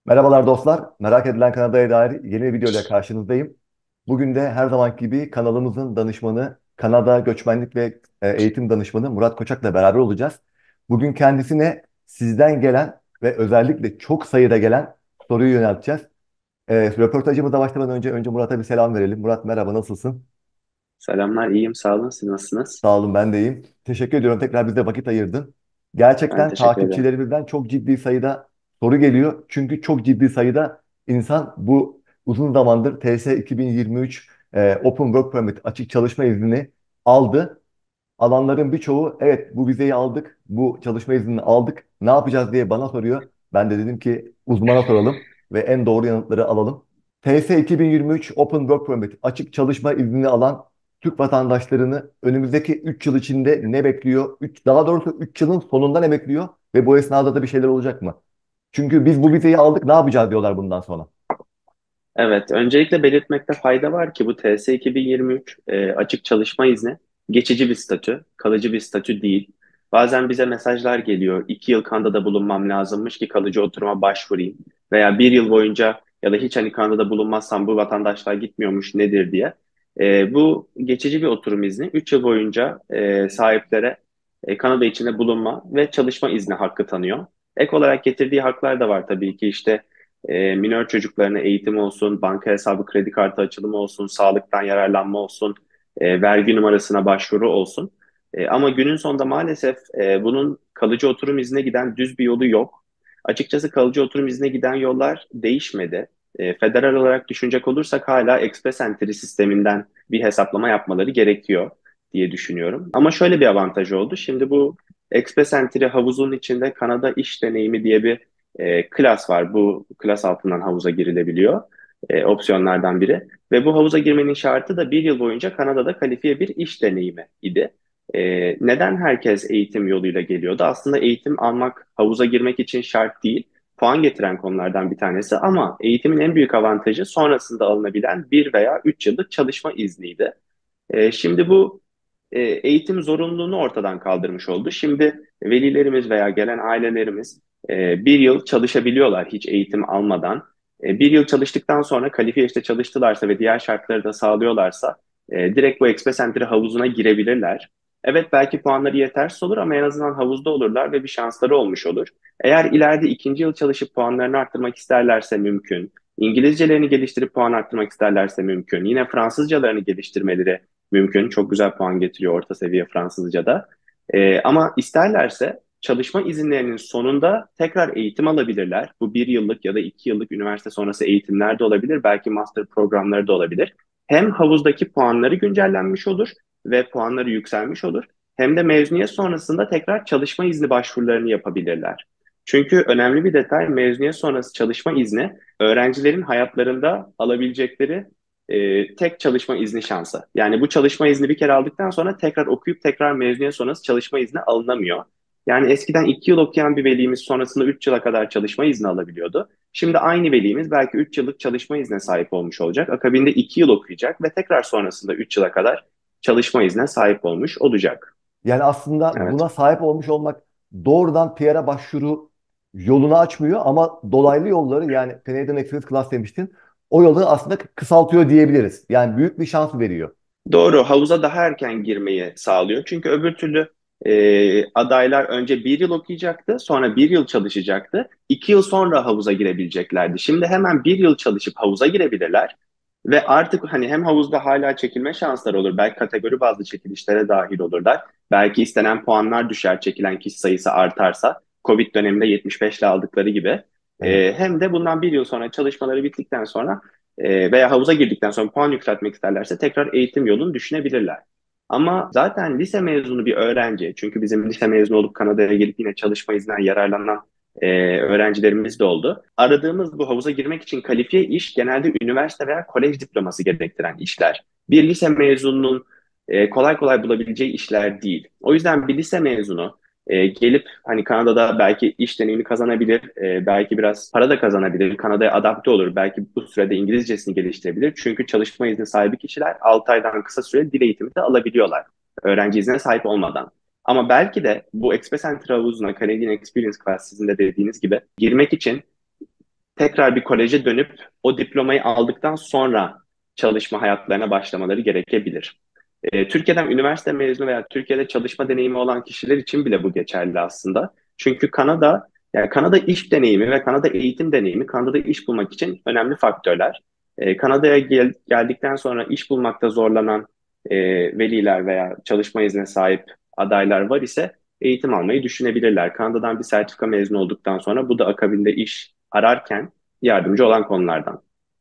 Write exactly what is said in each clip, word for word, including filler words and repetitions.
Merhabalar dostlar. Merak edilen Kanada'ya dair yeni bir video ile karşınızdayım. Bugün de her zamanki gibi kanalımızın danışmanı, Kanada Göçmenlik ve e, Eğitim Danışmanı Murat Koçak'la beraber olacağız. Bugün kendisine sizden gelen ve özellikle çok sayıda gelen soruyu yönelteceğiz. E, röportajımıza başlamadan önce önce Murat'a bir selam verelim. Murat merhaba, nasılsın? Selamlar, iyiyim, sağ olun. Siz nasılsınız? Sağ olun, ben de iyiyim. Teşekkür ediyorum, tekrar bize vakit ayırdın. Ben Gerçekten teşekkür ederim. takipçilerimizden çok ciddi sayıda soru geliyor. Çünkü çok ciddi sayıda insan bu uzun zamandır T S iki bin yirmi üç e, Open Work Permit açık çalışma izni aldı. Alanların birçoğu evet bu vizeyi aldık, bu çalışma iznini aldık, ne yapacağız diye bana soruyor. Ben de dedim ki uzmana soralım ve en doğru yanıtları alalım. T S iki bin yirmi üç Open Work Permit açık çalışma izni alan Türk vatandaşlarını önümüzdeki üç yıl içinde ne bekliyor? Üç, daha doğrusu üç yılın sonunda ne bekliyor? Ve bu esnada da bir şeyler olacak mı? Çünkü biz bu vizeyi aldık, ne yapacağız diyorlar bundan sonra. Evet, öncelikle belirtmekte fayda var ki bu T S iki bin yirmi üç e, açık çalışma izni geçici bir statü, kalıcı bir statü değil. Bazen bize mesajlar geliyor, iki yıl Kanada'da bulunmam lazımmış ki kalıcı oturuma başvurayım. Veya bir yıl boyunca ya da hiç hani Kanada'da bulunmazsam bu vatandaşlar gitmiyormuş nedir diye. E, bu geçici bir oturum izni üç yıl boyunca e, sahiplere e, Kanada içinde bulunma ve çalışma izni hakkı tanıyor. Ek olarak getirdiği haklar da var tabii ki işte e, minör çocuklarına eğitim olsun, banka hesabı, kredi kartı açılımı olsun, sağlıktan yararlanma olsun, e, vergi numarasına başvuru olsun. E, ama günün sonunda maalesef e, bunun kalıcı oturum iznine giden düz bir yolu yok. Açıkçası kalıcı oturum iznine giden yollar değişmedi. E, federal olarak düşünecek olursak hala Express Entry sisteminden bir hesaplama yapmaları gerekiyor diye düşünüyorum. Ama şöyle bir avantaj oldu. Şimdi bu Express Entry havuzun içinde Kanada iş deneyimi diye bir e, klas var. Bu klas altından havuza girilebiliyor. E, opsiyonlardan biri. Ve bu havuza girmenin şartı da bir yıl boyunca Kanada'da kalifiye bir iş deneyimi idi. E, neden herkes eğitim yoluyla geliyordu? Aslında eğitim almak havuza girmek için şart değil. Puan getiren konulardan bir tanesi ama eğitimin en büyük avantajı sonrasında alınabilen bir veya üç yıllık çalışma izniydi. E, şimdi bu e, eğitim zorunluluğunu ortadan kaldırmış oldu. Şimdi velilerimiz veya gelen ailelerimiz e, bir yıl çalışabiliyorlar hiç eğitim almadan. E, bir yıl çalıştıktan sonra kalifiye işte çalıştılarsa ve diğer şartları da sağlıyorlarsa e, direkt bu Express Entry havuzuna girebilirler. Evet belki puanları yetersiz olur ama en azından havuzda olurlar ve bir şansları olmuş olur. Eğer ileride ikinci yıl çalışıp puanlarını arttırmak isterlerse mümkün. İngilizcelerini geliştirip puan arttırmak isterlerse mümkün. Yine Fransızcalarını geliştirmeleri mümkün. Çok güzel puan getiriyor orta seviye Fransızca'da. Ee, ama isterlerse çalışma izinlerinin sonunda tekrar eğitim alabilirler. Bu bir yıllık ya da iki yıllık üniversite sonrası eğitimler de olabilir. Belki master programları da olabilir. Hem havuzdaki puanları güncellenmiş olur ve puanları yükselmiş olur. Hem de mezuniyet sonrasında tekrar çalışma izni başvurularını yapabilirler. Çünkü önemli bir detay mezuniyet sonrası çalışma izni öğrencilerin hayatlarında alabilecekleri e, tek çalışma izni şansı. Yani bu çalışma izni bir kere aldıktan sonra tekrar okuyup tekrar mezuniyet sonrası çalışma izni alınamıyor. Yani eskiden iki yıl okuyan bir velimiz sonrasında üç yıla kadar çalışma izni alabiliyordu. Şimdi aynı velimiz belki üç yıllık çalışma iznine sahip olmuş olacak. Akabinde iki yıl okuyacak ve tekrar sonrasında üç yıla kadar çalışma iznine sahip olmuş olacak. Yani aslında Evet. buna sahip olmuş olmak doğrudan P R'a başvuru yolunu açmıyor ama dolaylı yolları, yani Canadian Experience Class demiştin. O yolu aslında kısaltıyor diyebiliriz. Yani büyük bir şans veriyor. Doğru, havuza daha erken girmeyi sağlıyor. Çünkü öbür türlü e, adaylar önce bir yıl okuyacaktı, sonra bir yıl çalışacaktı. İki yıl sonra havuza girebileceklerdi. Şimdi hemen bir yıl çalışıp havuza girebilirler. Ve artık hani hem havuzda hala çekilme şansları olur. Belki kategori bazlı çekilişlere dahil olurlar. Belki istenen puanlar düşer, çekilen kişi sayısı artarsa. Covid döneminde yetmiş beş ile aldıkları gibi. Evet. E, hem de bundan bir yıl sonra çalışmaları bittikten sonra e, veya havuza girdikten sonra puan yükseltmek isterlerse tekrar eğitim yolunu düşünebilirler. Ama zaten lise mezunu bir öğrenci, çünkü bizim lise mezunu olup Kanada'ya gelip yine çalışma izninden yararlanan e, öğrencilerimiz de oldu. Aradığımız bu havuza girmek için kalifiye iş genelde üniversite veya kolej diploması gerektiren işler. Bir lise mezununun e, kolay kolay bulabileceği işler değil. O yüzden bir lise mezunu e, gelip hani Kanada'da belki iş deneyimi kazanabilir, e, belki biraz para da kazanabilir, Kanada'ya adapte olur, belki bu sürede İngilizcesini geliştirebilir. Çünkü çalışma izni sahibi kişiler altı aydan kısa süre dil eğitimi de alabiliyorlar, öğrenci iznine sahip olmadan. Ama belki de bu Express Entry havuzuna Canadian Experience Class sizin de dediğiniz gibi girmek için tekrar bir koleje dönüp o diplomayı aldıktan sonra çalışma hayatlarına başlamaları gerekebilir. E, Türkiye'den üniversite mezunu veya Türkiye'de çalışma deneyimi olan kişiler için bile bu geçerli aslında. Çünkü Kanada, yani Kanada iş deneyimi ve Kanada eğitim deneyimi, Kanada'da iş bulmak için önemli faktörler. E, Kanada'ya gel- geldikten sonra iş bulmakta zorlanan e, veliler veya çalışma iznine sahip adaylar var ise eğitim almayı düşünebilirler. Kanada'dan bir sertifika mezunu olduktan sonra bu da akabinde iş ararken yardımcı olan konulardan.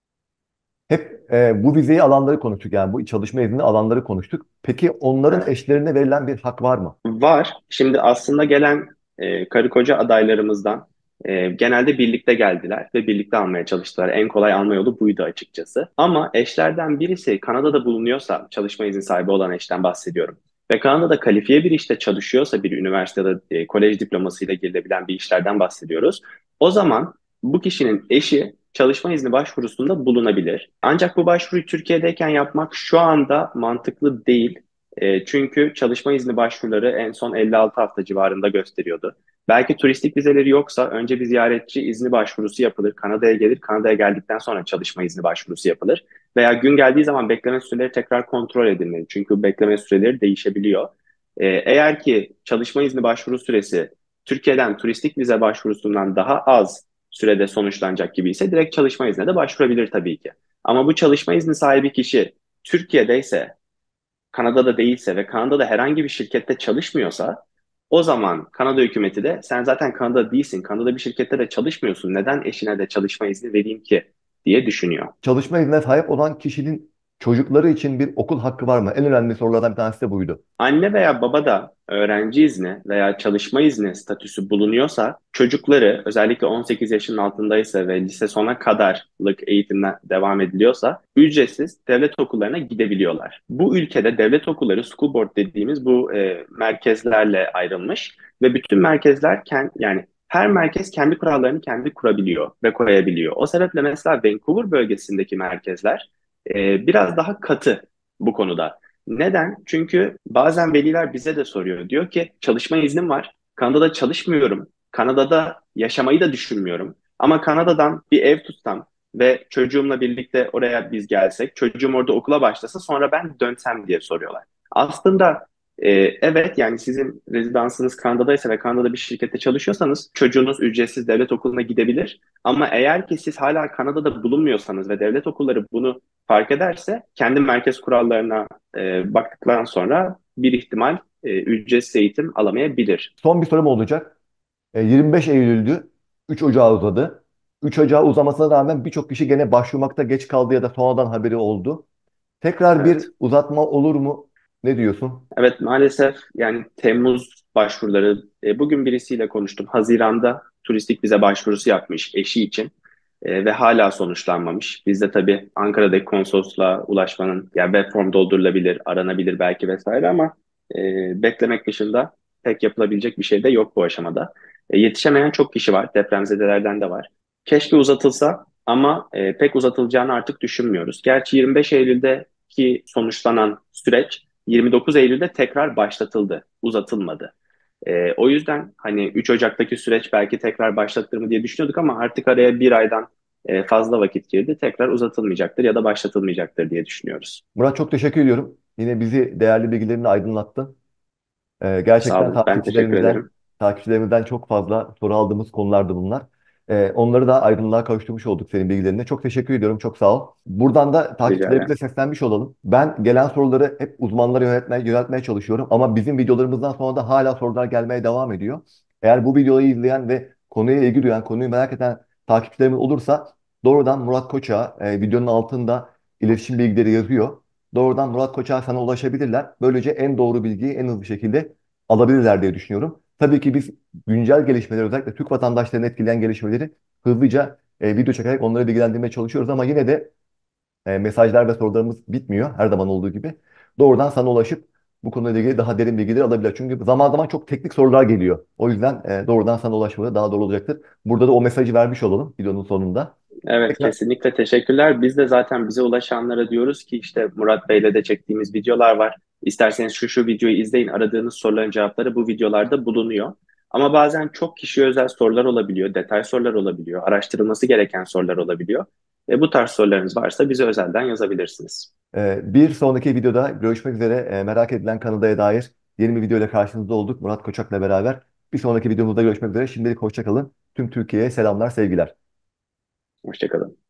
Hep e, bu vizeyi alanları konuştuk, yani bu çalışma izni alanları konuştuk. Peki onların Evet. eşlerine verilen bir hak var mı? Var. Şimdi aslında gelen e, karı koca adaylarımızdan e, genelde birlikte geldiler ve birlikte almaya çalıştılar. En kolay alma yolu buydu açıkçası. Ama eşlerden birisi Kanada'da bulunuyorsa, çalışma izni sahibi olan eşten bahsediyorum. Ve Kanada'da kalifiye bir işte çalışıyorsa, bir üniversitede e, kolej diplomasıyla girilebilen bir işlerden bahsediyoruz. O zaman bu kişinin eşi çalışma izni başvurusunda bulunabilir. Ancak bu başvuruyu Türkiye'deyken yapmak şu anda mantıklı değil. E, çünkü çalışma izni başvuruları en son elli altı hafta civarında gösteriyordu. Belki turistik vizeleri yoksa önce bir ziyaretçi izni başvurusu yapılır. Kanada'ya gelir, Kanada'ya geldikten sonra çalışma izni başvurusu yapılır. Veya gün geldiği zaman bekleme süreleri tekrar kontrol edilmeli. Çünkü bekleme süreleri değişebiliyor. E, eğer ki çalışma izni başvuru süresi Türkiye'den turistik vize başvurusundan daha az sürede sonuçlanacak gibi ise direkt çalışma iznine de başvurabilir tabii ki. Ama bu çalışma izni sahibi kişi Türkiye'deyse, Kanada'da değilse ve Kanada'da herhangi bir şirkette çalışmıyorsa o zaman Kanada hükümeti de sen zaten Kanada değilsin, Kanada bir şirkette de çalışmıyorsun, neden eşine de çalışma izni vereyim ki diye düşünüyor. Çalışma iznine sahip olan kişinin çocukları için bir okul hakkı var mı? En önemli sorulardan bir tanesi de buydu. Anne veya baba da öğrenci izni veya çalışma izni statüsü bulunuyorsa çocukları özellikle on sekiz yaşının altındaysa ve lise sona kadarlık eğitimden devam ediliyorsa ücretsiz devlet okullarına gidebiliyorlar. Bu ülkede devlet okulları school board dediğimiz bu e, merkezlerle ayrılmış ve bütün merkezler kend, yani her merkez kendi kurallarını kendi kurabiliyor ve koyabiliyor. O sebeple mesela Vancouver bölgesindeki merkezler e, biraz daha katı bu konuda. Neden? Çünkü bazen veliler bize de soruyor. Diyor ki çalışma iznim var. Kanada'da çalışmıyorum. Kanada'da yaşamayı da düşünmüyorum. Ama Kanada'dan bir ev tutsam ve çocuğumla birlikte oraya biz gelsek, çocuğum orada okula başlasa sonra ben dönsem diye soruyorlar. Aslında e, evet, yani sizin rezidansınız Kanada'daysa ve Kanada'da bir şirkette çalışıyorsanız çocuğunuz ücretsiz devlet okuluna gidebilir. Ama eğer ki siz hala Kanada'da bulunmuyorsanız ve devlet okulları bunu fark ederse kendi merkez kurallarına e, baktıktan sonra bir ihtimal e, ücretsiz eğitim alamayabilir. Son bir sorum olacak. E, yirmi beş Eylül'dü. üç Ocağı uzadı. üç Ocağı uzamasına rağmen birçok kişi gene başvurmakta geç kaldı ya da sonradan haberi oldu. Tekrar bir Evet. uzatma olur mu? Ne diyorsun? Evet, maalesef yani Temmuz başvuruları, e, bugün birisiyle konuştum. Haziran'da turistik vize başvurusu yapmış eşi için e, ve hala sonuçlanmamış. Biz de tabii Ankara'daki konsolosluğa ulaşmanın, yani web form doldurulabilir, aranabilir belki vesaire ama e, beklemek dışında pek yapılabilecek bir şey de yok bu aşamada. E, yetişemeyen çok kişi var, depremzedelerden de var. Keşke uzatılsa ama e, pek uzatılacağını artık düşünmüyoruz. Gerçi yirmi beş Eylül'deki sonuçlanan süreç yirmi dokuz Eylül'de tekrar başlatıldı, uzatılmadı. Ee, o yüzden hani üç Ocak'taki süreç belki tekrar başlatılır mı diye düşünüyorduk ama artık araya bir aydan e, fazla vakit girdi. Tekrar uzatılmayacaktır ya da başlatılmayacaktır diye düşünüyoruz. Murat, çok teşekkür ediyorum. Yine bizi değerli bilgilerinle aydınlattın. Ee, Sağ gerçekten olun. Ben teşekkür takipçilerimizden ederim. takipçilerimizden çok fazla soru aldığımız konulardı bunlar. Ee, onları da aydınlığa kavuşturmuş olduk senin bilgilerine. Çok teşekkür ediyorum. Çok sağ ol. Buradan da Rica ederim. takipçilerimize seslenmiş olalım. Ben gelen soruları hep uzmanlara yöneltmeye, yöneltmeye çalışıyorum. Ama bizim videolarımızdan sonra da hala sorular gelmeye devam ediyor. Eğer bu videoyu izleyen ve konuya ilgi duyan, konuyu merak eden takipçilerimiz olursa doğrudan Murat Koç'a e, videonun altında iletişim bilgileri yazıyor. Doğrudan Murat Koç'a sana ulaşabilirler. Böylece en doğru bilgiyi en hızlı şekilde alabilirler diye düşünüyorum. Tabii ki biz güncel gelişmeleri, özellikle Türk vatandaşlarını etkileyen gelişmeleri hızlıca e, video çekerek onları bilgilendirmeye çalışıyoruz ama yine de e, mesajlar ve sorularımız bitmiyor her zaman olduğu gibi. Doğrudan sana ulaşıp bu konuyla ilgili daha derin bilgileri alabilir. Çünkü zaman zaman çok teknik sorular geliyor. O yüzden e, doğrudan sana ulaşmaları daha doğru olacaktır. Burada da o mesajı vermiş olalım videonun sonunda. Evet, Tekrar kesinlikle teşekkürler. Biz de zaten bize ulaşanlara diyoruz ki işte Murat Bey'le de çektiğimiz videolar var. İsterseniz şu şu videoyu izleyin. Aradığınız soruların cevapları bu videolarda bulunuyor. Ama bazen çok kişiye özel sorular olabiliyor, detay sorular olabiliyor, araştırılması gereken sorular olabiliyor. Ve bu tarz sorularınız varsa bize özelden yazabilirsiniz. Ee, bir sonraki videoda görüşmek üzere. Ee, merak edilen Kanada'ya dair yeni bir video ile karşınızda olduk Murat Koçak'la beraber. Bir sonraki videomuzda görüşmek üzere. Şimdilik hoşça kalın. Tüm Türkiye'ye selamlar, sevgiler. Hoşçakalın.